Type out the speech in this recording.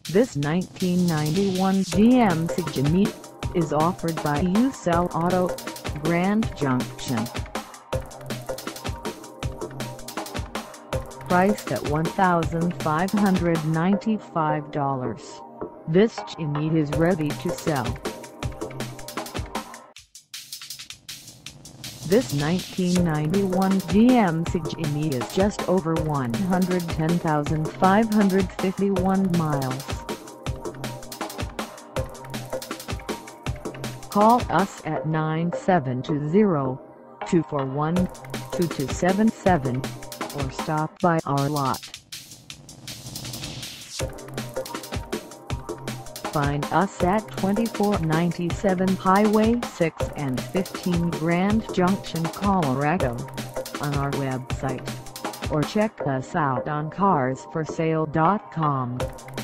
This 1991 GMC Jimmy is offered by SLE Auto, Grand Junction. Priced at $1,595, this Jimmy is ready to sell. This 1991 GMC Jimmy is just over 110,551 miles. Call us at 972-241-2277 or stop by our lot. Find us at 2497 Highway 6 and 15 Grand Junction, Colorado, on our website, or check us out on carsforsale.com.